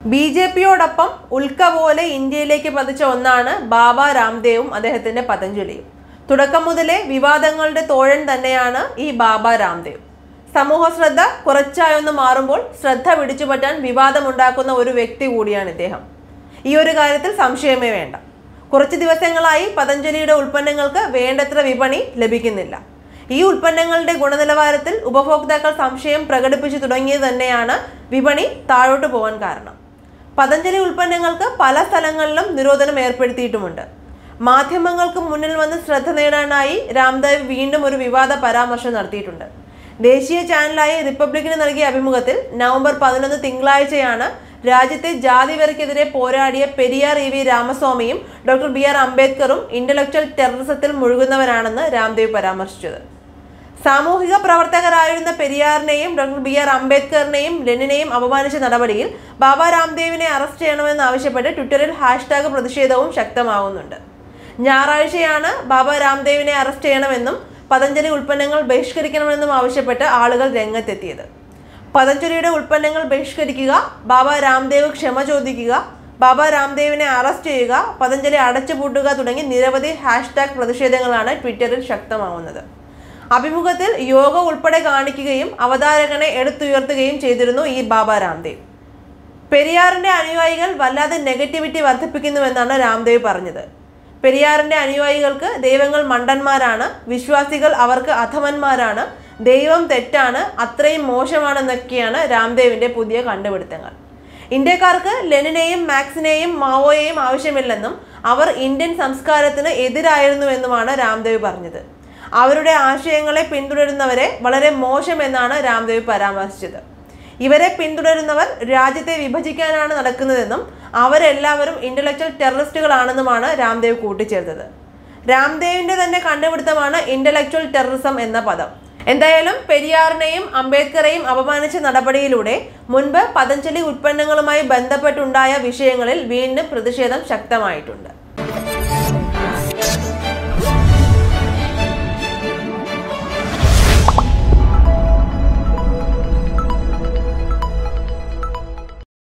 ബി.ജെ.പിയോടൊപ്പം ഉൽക്ക പോലെ ഇന്ത്യയിലേക്ക് പതിച്ച ഒന്നാണ് ബാബ രാംദേവും അദ്ദേഹത്തിന്റെ പതഞ്ജലിയും. തുടക്കം മുതലേ വിവാദങ്ങളുടെ തോഴൻ തന്നെയാണ് ഈ ബാബ രാംദേവ്. സമൂഹ ശ്രദ്ധ കുറച്ചായൊന്ന് മാറുമ്പോൾ ശ്രദ്ധ പിടിച്ചുപറ്റാൻ വിവാദമുണ്ടാക്കുന്ന ഒരു വ്യക്തി കൂടിയാണ് ഇദ്ദേഹം. ഈ ഒരു കാര്യത്തിൽ സംശയമേ വേണ്ട. കുറച്ച് ദിവസങ്ങളായി പതഞ്ജലിയുടെ ഉൽപ്പന്നങ്ങൾക്ക് വേണ്ടത്ര വിപണി ലഭിക്കുന്നില്ല. ഈ ഉൽപ്പന്നങ്ങളുടെ ഗുണനിലവാരത്തിൽ ഉപഭോക്താക്കൾ സംശയം പ്രകടിപ്പിച്ചു തുടങ്ങിയത് തന്നെയാണ് വിപണി താഴോട്ട് പോകാൻ കാരണം. പതഞ്ജലി ഉൽപ്പന്നങ്ങൾക്ക് പല സ്ഥലങ്ങളിലും നിരോധനം ഏർപ്പെടുത്തിയിട്ടുമുണ്ട്. മാധ്യമങ്ങൾക്ക് മുന്നിൽ വന്ന് ശ്രദ്ധ നേടാനായി രാംദേവ് വീണ്ടും ഒരു വിവാദ പരാമർശം നടത്തിയിട്ടുണ്ട്. ദേശീയ ചാനലായ റിപ്പബ്ലിക്കിന് നൽകിയ അഭിമുഖത്തിൽ നവംബർ 11 തിങ്കളാഴ്ചയാണ് രാജ്യത്തെ ജാതിവെറിക്കെതിരെ പോരാടിയ പെരിയാർ ഇ വി രാമസ്വാമിയും ഡോക്ടർ ബി ആർ അംബേദ്കറും ഇന്റലക്ച്വൽ ടെററിസത്തിൽ മുഴുകുന്നവരാണെന്ന് രാംദേവ് പരാമർശിച്ചത്. സാമൂഹിക പ്രവർത്തകരായിരുന്ന പെരിയാറിനെയും ഡോക്ടർ ബി ആർ അംബേദ്കറിനെയും ലെനിനെയും അപമാനിച്ച നടപടിയിൽ ബാബ രാംദേവിനെ അറസ്റ്റ് ചെയ്യണമെന്ന് ആവശ്യപ്പെട്ട് ട്വിറ്ററിൽ ഹാഷ്ടാഗ് പ്രതിഷേധവും ശക്തമാകുന്നുണ്ട്. ഞായറാഴ്ചയാണ് ബാബ രാംദേവിനെ അറസ്റ്റ് ചെയ്യണമെന്നും പതഞ്ജലി ഉൽപ്പന്നങ്ങൾ ബഹിഷ്കരിക്കണമെന്നും ആവശ്യപ്പെട്ട് ആളുകൾ രംഗത്തെത്തിയത്. പതഞ്ജലിയുടെ ഉൽപ്പന്നങ്ങൾ ബഹിഷ്കരിക്കുക, ബാബ രാംദേവ് ക്ഷമ ചോദിക്കുക, ബാബ രാംദേവിനെ അറസ്റ്റ് ചെയ്യുക, പതഞ്ജലി അടച്ചുപൂട്ടുക തുടങ്ങി നിരവധി ഹാഷ്ടാഗ് പ്രതിഷേധങ്ങളാണ് ട്വിറ്ററിൽ ശക്തമാവുന്നത്. അഭിമുഖത്തിൽ യോഗ ഉൾപ്പെടെ കാണിക്കുകയും അവതാരകനെ എടുത്തുയർത്തുകയും ചെയ്തിരുന്നു ഈ ബാബ രാംദേവ്. പെരിയാറിന്റെ അനുയായികൾ വല്ലാതെ നെഗറ്റിവിറ്റി വർദ്ധിപ്പിക്കുന്നുവെന്നാണ് രാംദേവ് പറഞ്ഞത്. പെരിയാറിന്റെ അനുയായികൾക്ക് ദൈവങ്ങൾ മണ്ടന്മാരാണ്, വിശ്വാസികൾ അവർക്ക് അധമന്മാരാണ്, ദൈവം തെറ്റാണ്, അത്രയും മോശമാണെന്നൊക്കെയാണ് രാംദേവിന്റെ പുതിയ കണ്ടുപിടുത്തങ്ങൾ. ഇന്ത്യക്കാർക്ക് ലെനിനെയും മാർക്സിനെയും മാവോയെയും ആവശ്യമില്ലെന്നും അവർ ഇന്ത്യൻ സംസ്കാരത്തിന് എതിരായിരുന്നുവെന്നുമാണ് രാംദേവ് പറഞ്ഞത്. അവരുടെ ആശയങ്ങളെ പിന്തുടരുന്നവരെ വളരെ മോശമെന്നാണ് രാംദേവ് പരാമർശിച്ചത്. ഇവരെ പിന്തുടരുന്നവർ രാജ്യത്തെ വിഭജിക്കാനാണ് നടക്കുന്നതെന്നും അവരെല്ലാവരും ഇന്റലക്ച്വൽ ടെററിസ്റ്റുകളാണെന്നുമാണ് രാംദേവ് കൂട്ടിച്ചേർത്തത്. രാംദേവിന്റെ തന്നെ കണ്ടുപിടുത്തമാണ് ഇന്റലക്ച്വൽ ടെററിസം എന്ന പദം. എന്തായാലും പെരിയാറിനെയും അംബേദ്കറെയും അപമാനിച്ച നടപടിയിലൂടെ മുൻപ് പതഞ്ജലി ഉൽപ്പന്നങ്ങളുമായി ബന്ധപ്പെട്ടുണ്ടായ വിഷയങ്ങളിൽ വീണ്ടും പ്രതിഷേധം ശക്തമായിട്ടുണ്ട്.